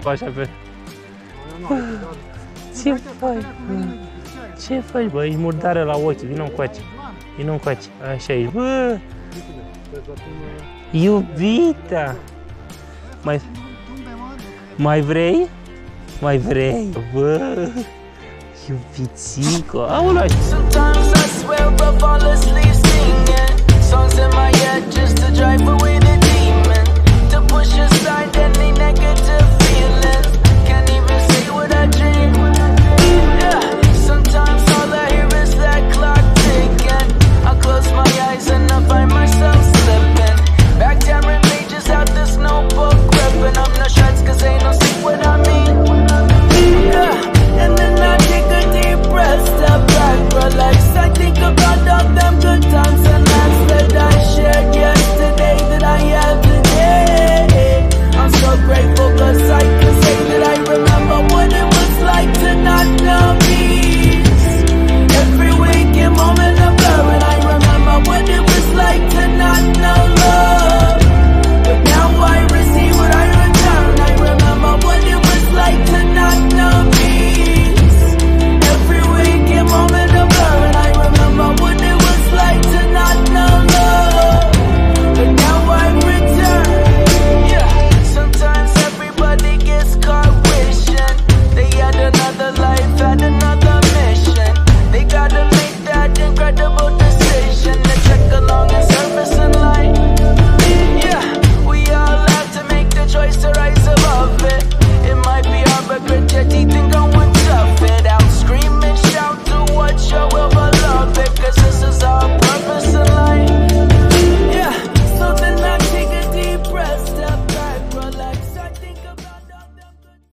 așa pe... Ce faci, bă? Ce faci, bă? Ești murdară la ochi, vină încoace. Vină încoace, așa e, bă! Iubita! Mai vrei? Mai vrei? Bă! Iubitico! Aoleu!